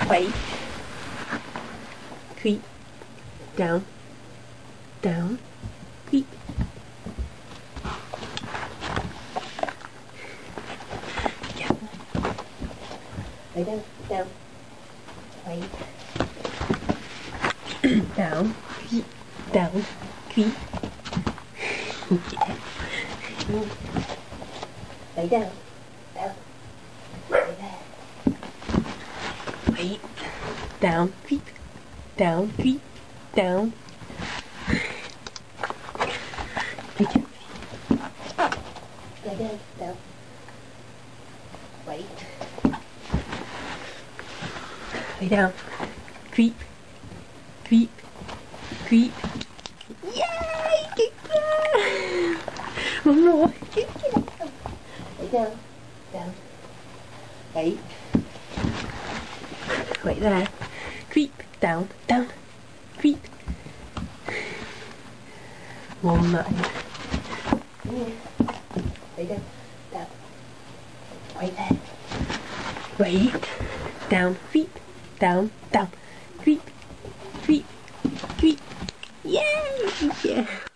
wait, creep, down, down, creep. Yeah. Lay down, down, wait, down, creep, down, creep. Yeah. Lay down, down, lay there. Wait, down, creep, down, creep, down. Take it. Lay down, down. Wait. Lay down. Creep, creep, creep. Yay! Good job! One more. Good job. Lay down, down. Wait. Wait there. Creep, down, down. Creep. One line. Yeah. Lay down, down. Wait there. Wait. Down, creep, down, down. Creep, creep, creep. Yay! Yeah.